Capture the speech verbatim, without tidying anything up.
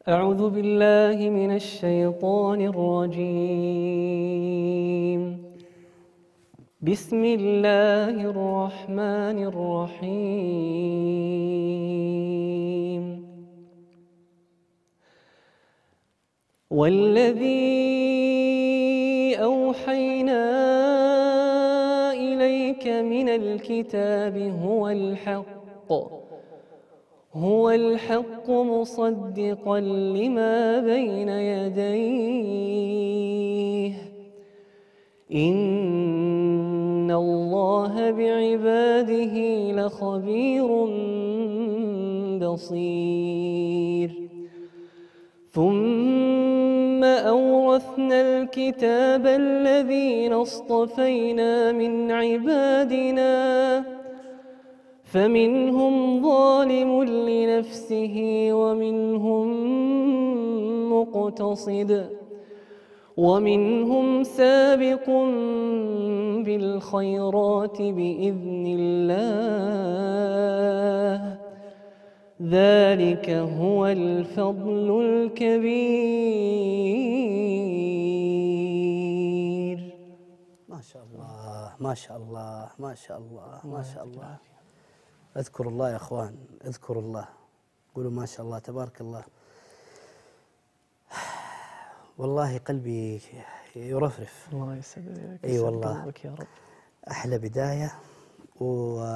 أعوذ بالله من الشيطان الرجيم. بسم الله الرحمن الرحيم. والذي أوحينا إليك من الكتاب هو الحق هو الحق مصدقا لما بين يديه إن الله بعباده لخبير بصير. ثم أورثنا الكتاب الذين اصطفينا من عبادنا فمنهم ظالم لنفسه ومنهم مقتصد ومنهم سابق بالخيرات بإذن الله ذلك هو الفضل الكبير. ما شاء الله ما شاء الله ما شاء الله ما شاء الله. اذكروا الله يا اخوان، اذكروا الله، قولوا ما شاء الله تبارك الله. والله قلبي يرفرف. الله يسعدك. اي والله قلبك يا رب. احلى بدايه و